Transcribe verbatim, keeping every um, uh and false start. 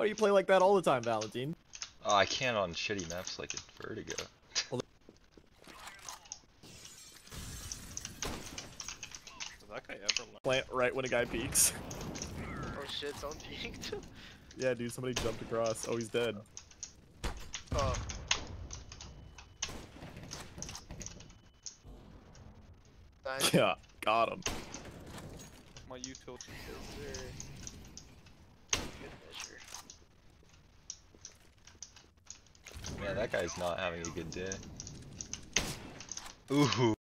Why do you play like that all the time, Valentine? Oh, I can't on shitty maps like in Vertigo. Did that guy ever learn? Plant right when a guy peeks. Oh shit, someone peeked. Yeah, dude, somebody jumped across. Oh, he's dead. Oh. Nice. Yeah, got him. My utility. Yes, sir. Good measure. Man, that guy's not having a good day. Ooh.